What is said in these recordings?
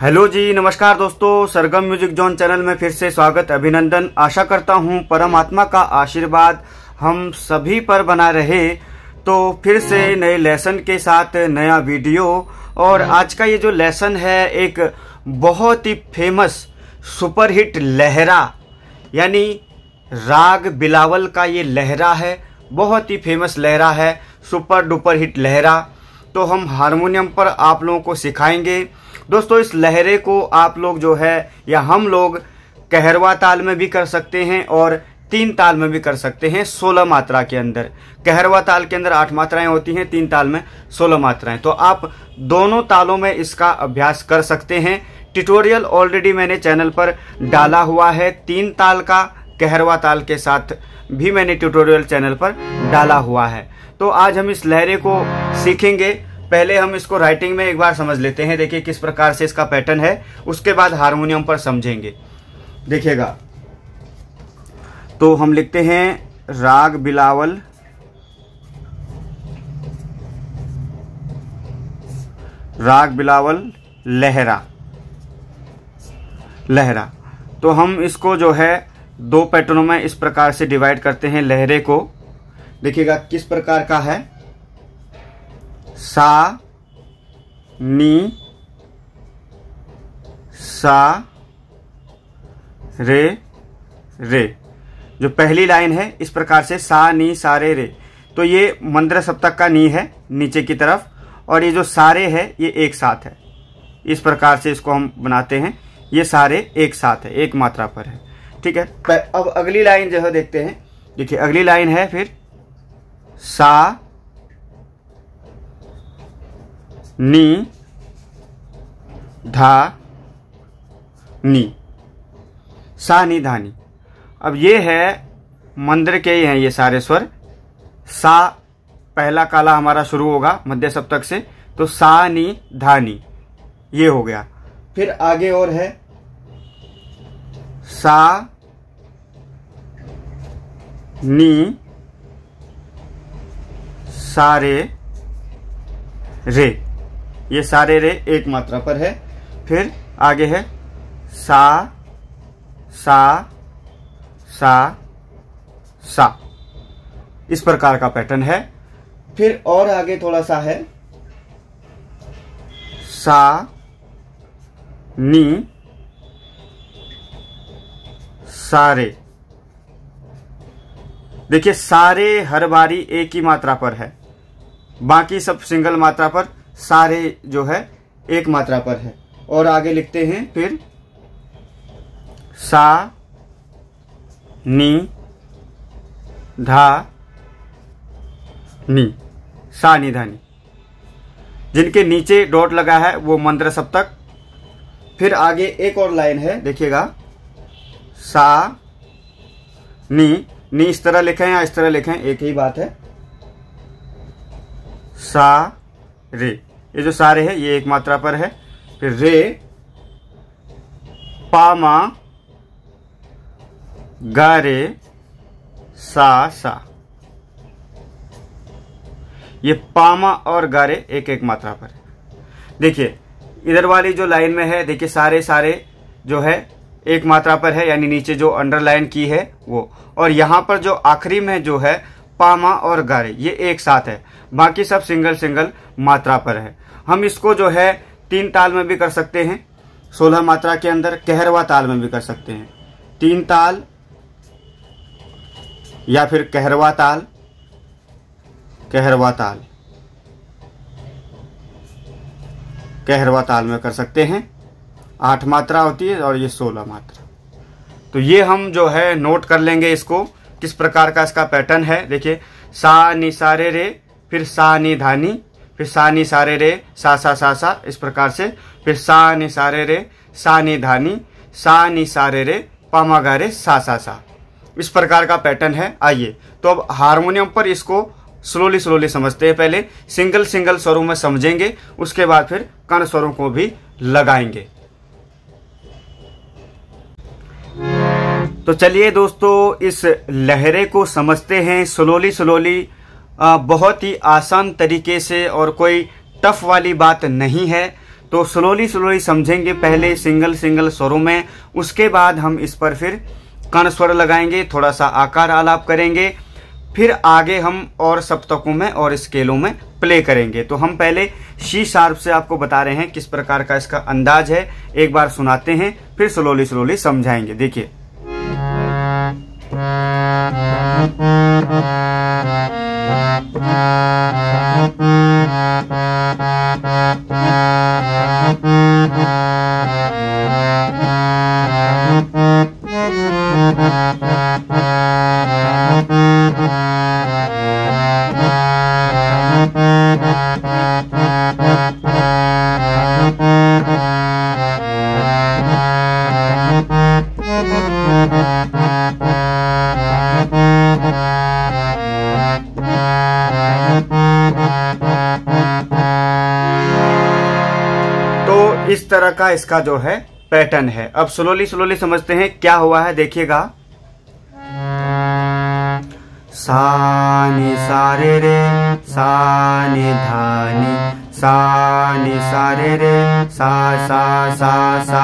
Hello जी, नमस्कार दोस्तों। सरगम music zone channel में फिर से स्वागत, अभिनंदन। आशा करता हूँ परमात्मा का आशीर्वाद हम सभी पर बना रहे। तो फिर से नए लेसन के साथ नया वीडियो। और आज का ये जो लेसन है एक बहुत ही फेमस सुपरहिट लहरा, यानी राग बिलावल का ये लहरा है। बहुत ही फेमस लहरा है, सुपर डुपर हिट लहरा। तो हम हारमोनियम पर आप लोगों को सिखाएंगे। दोस्तों, इस लहरे को आप लोग जो है या हम लोग कहरवा ताल में भी कर सकते हैं और 3 ताल में भी कर सकते हैं 16 मात्रा के अंदर। कहरवा ताल के अंदर 8 मात्राएं होती हैं, 3 ताल में 16 मात्राएं। तो आप दोनों तालों में इसका अभ्यास कर सकते हैं। ट्यूटोरियल ऑलरेडी मैंने चैनल पर डाला हुआ है। 3 ताल का कहरवा ताल के साथ भी मैंने ट्यूटोरियल चैनल पर डाला हुआ है। तो आज हम इस लहरे को सीखेंगे। पहले हम इसको राइटिंग में एक बार समझ लेते हैं। देखिए किस प्रकार से इसका पैटर्न है, उसके बाद हारमोनियम पर समझेंगे। देखिएगा, तो हम लिखते हैं राग बिलावल, राग बिलावल लहरा, लहरा। तो हम इसको जो है 2 पैटर्नों में इस प्रकार से डिवाइड करते हैं लहरे को। देखिएगा किस प्रकार का है। सा नी सा रे रे। जो पहली लाइन है इस प्रकार से सा नी सा रे रे। तो ये मंद्र सप्तक का नी है नीचे की तरफ, और ये जो सारे है ये एक साथ है। इस प्रकार से इसको हम बनाते हैं। ये सारे एक साथ है, एक मात्रा पर है। ठीक है। अब अगली लाइन जो है देखते हैं। देखिए अगली लाइन है फिर सा नी धा नी, सा नी धा नी। अब ये है मंद्र के ही हैं ये सारे स्वर। सा पहला काला हमारा शुरू होगा मध्य सप्तक से, तो सा नी धा नी ये हो गया। फिर आगे और है सा नी सारे रे, ये सारे रे एक मात्रा पर है। फिर आगे है सा सा सा सा, इस प्रकार का पैटर्न है। फिर और आगे थोड़ा सा है सा नी सारे। देखिए सारे हर बारी एक ही मात्रा पर है, बाकी सब सिंगल मात्रा पर, सारे जो है एक मात्रा पर है। और आगे लिखते हैं फिर सा नी धा नी, सा नी धा नी। जिनके नीचे डॉट लगा है वो मंद्र सप्तक। फिर आगे एक और लाइन है, देखिएगा सा नी, नी इस तरह लिखें या इस तरह लिखें एक ही बात है। सा रे, ये जो सारे है ये एक मात्रा पर है। फिर रे पा मा गा रे सा सा, ये पामा और गारे एक एक मात्रा पर है। देखिए इधर वाली जो लाइन में है, देखिए सारे सारे जो है एक मात्रा पर है, यानी नीचे जो अंडरलाइन की है वो। और यहां पर जो आखिरी में जो है पामा और गारे ये एक साथ है, बाकी सब सिंगल सिंगल मात्रा पर है। हम इसको जो है 3 ताल में भी कर सकते हैं 16 मात्रा के अंदर, कहरवा ताल में भी कर सकते हैं 3 ताल या फिर कहरवा ताल, कहरवा ताल, कहरवा ताल में कर सकते हैं। 8 मात्रा होती है और ये 16 मात्रा। तो ये हम जो है नोट कर लेंगे इसको, किस प्रकार का इसका पैटर्न है। देखिए सा नी सारे रे, फिर सा नी धा नी, फिर सा नी सारे रे सा सा सा सा, इस प्रकार से। फिर सा नी सारे रे सा नी धा नी, सा नी सारे रे पामा गा रे सा सा सा, इस प्रकार का पैटर्न है। आइए तो अब हारमोनियम पर इसको स्लोली स्लोली समझते हैं। पहले सिंगल सिंगल स्वरों में समझेंगे, उसके बाद फिर कर्ण स्वरों को भी लगाएंगे। तो चलिए दोस्तों इस लहरे को समझते हैं स्लोली स्लोली। बहुत ही आसान तरीके से, और कोई टफ वाली बात नहीं है। तो स्लोली स्लोली समझेंगे, पहले सिंगल सिंगल स्वरों में, उसके बाद हम इस पर फिर कर्ण स्वर लगाएंगे, थोड़ा सा आकार आलाप करेंगे, फिर आगे हम और सप्तकों में और स्केलों में प्ले करेंगे। तो हम पहले सी शार्प से आपको बता रहे हैं किस प्रकार का इसका अंदाज है, एक बार सुनाते हैं फिर स्लोली स्लोली समझाएंगे। देखिए, इस तरह का इसका जो है पैटर्न है। अब स्लोली स्लोली समझते हैं क्या हुआ है, देखिएगा। सा नि सा रे रे सा नि धा नि सा नि सा रे रे सा सा सा सा।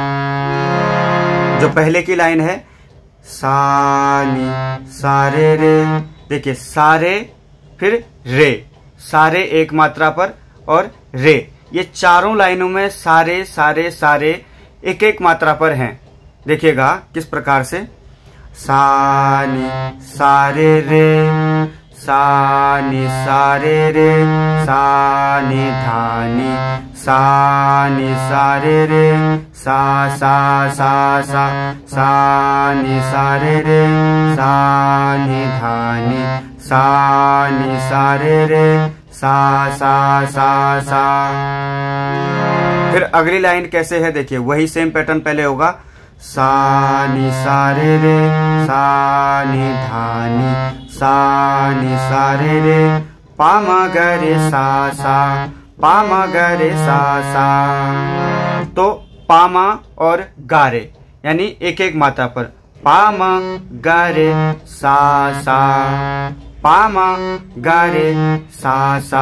जो पहले की लाइन है सा नि सा रे रे, देखिए सारे फिर रे, सारे एक मात्रा पर और रे, ये चारों लाइनों में सारे सारे सारे एक एक मात्रा पर हैं। देखिएगा किस प्रकार से, सा नि सा रे रे सा नि सा रे रे सा नि धा नि सा नि सा रे रे सा सा सा सा सा नि सा रे रे सा नि धा नि सा नि सा रे रे सा सा सा सा। फिर अगली लाइन कैसे है, देखिए वही सेम पैटर्न पहले होगा, सा नि सा रे रे सा नि धा नि सा नि सा रे रे पा म ग रे सा सा पा म ग रे सा सा। तो पा म और गा रे यानी एक एक मात्रा पर, पा म ग रे सा सा पा म ग रे सा सा।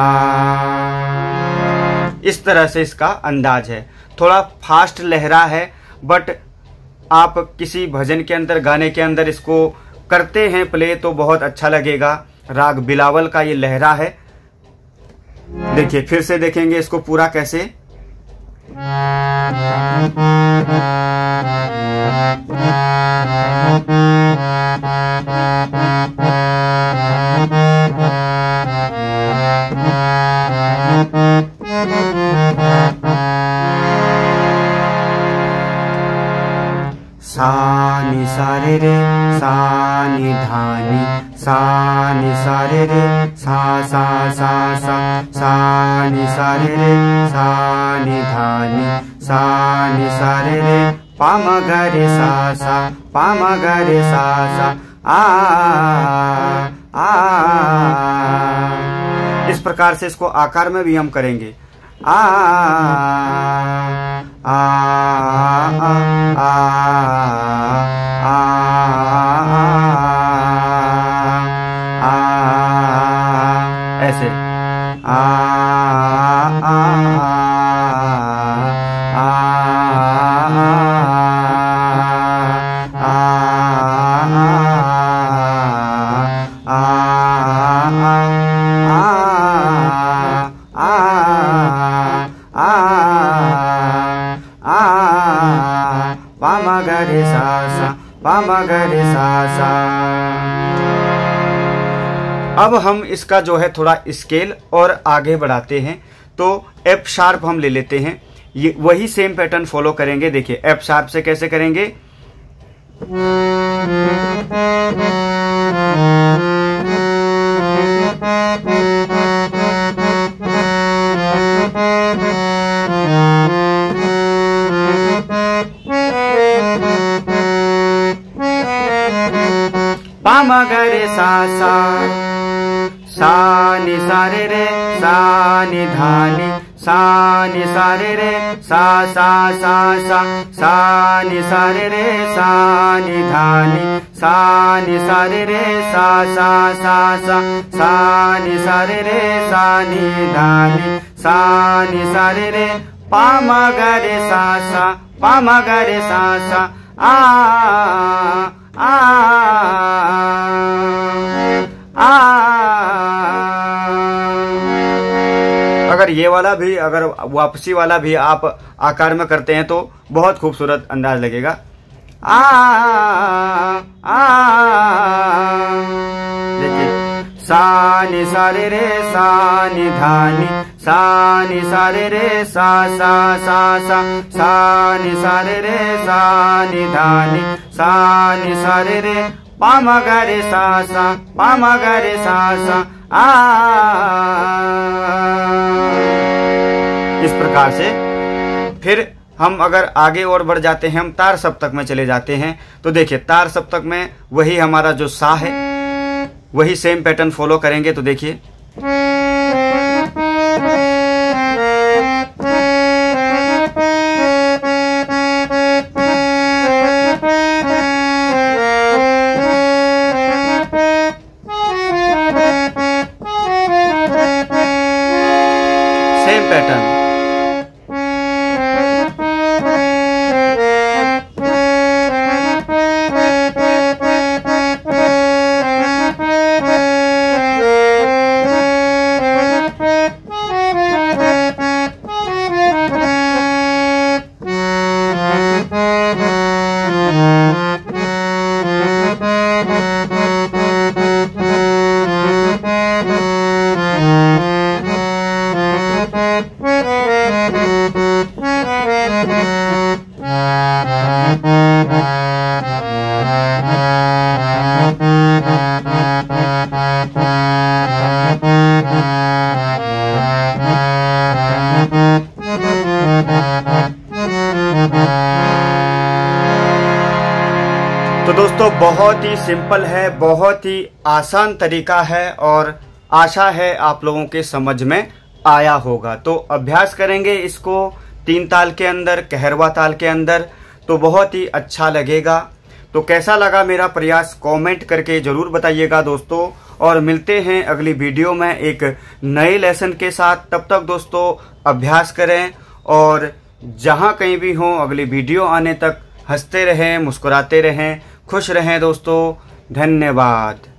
इस तरह से इसका अंदाज है। थोड़ा फास्ट लहरा है, बट आप किसी भजन के अंदर, गाने के अंदर इसको करते हैं प्ले तो बहुत अच्छा लगेगा। राग बिलावल का ये लहरा है। देखिए फिर से देखेंगे इसको पूरा कैसे। सा नि सा रे रे सा नि धा नि सा नि सा रे रे सा सा सा सा सा नि सा रे रे सा नि धा नि सा नि सा रे रे पा म ग रे सा सा पा म ग रे सा सा आ आ। इस प्रकार से इसको आकार में भी हम करेंगे, आ आ आ आ ऐसे आ आ पा म ग रे सा सा पा म ग रे सा सा। अब हम इसका जो है थोड़ा स्केल और आगे बढ़ाते हैं। तो एफ शार्प हम ले लेते हैं, ये वही सेम पैटर्न फॉलो करेंगे। देखिए एफ शार्प से कैसे करेंगे, पा म ग रे सा सा सा नि सा रे रे सा नि धा नि सा नि सा रे रे सा सा सा सा सा नि सा रे रे सा नि धा नि सा नि सा रे रे सा सा सा सा सा नि सा रे रे सा नि धा नि सा नि सा रे रे पा म ग रे सा सा, पा म ग रे सा सा, आ आ आ। अगर ये वाला भी, अगर वापसी वाला भी आप आकार में करते हैं तो बहुत खूबसूरत अंदाज लगेगा। आ आ देखिए, सा नि सा रे रे सा नि धा नि, सा नि सा रे रे सा सा सा सा, सा नि सा रे रे सा नि धा नि, सा नि सा रे रे, पा म ग रे सा सा, पा म ग रे सा सा, आ। इस प्रकार से फिर हम अगर आगे और बढ़ जाते हैं, हम तार सप्तक में चले जाते हैं, तो देखिए तार सप्तक में वही हमारा जो सा है वही सेम पैटर्न फॉलो करेंगे। तो देखिए, सेम पैटर्न। तो दोस्तों बहुत ही सिंपल है, बहुत ही आसान तरीका है और आशा है आप लोगों के समझ में आया होगा। तो अभ्यास करेंगे इसको 3 ताल के अंदर, कहरवा ताल के अंदर, तो बहुत ही अच्छा लगेगा। तो कैसा लगा मेरा प्रयास कमेंट करके जरूर बताइएगा दोस्तों, और मिलते हैं अगली वीडियो में एक नए लेसन के साथ। तब तक दोस्तों अभ्यास करें और जहां कहीं भी हो अगली वीडियो आने तक हंसते रहें, मुस्कुराते रहें, खुश रहें दोस्तों। धन्यवाद।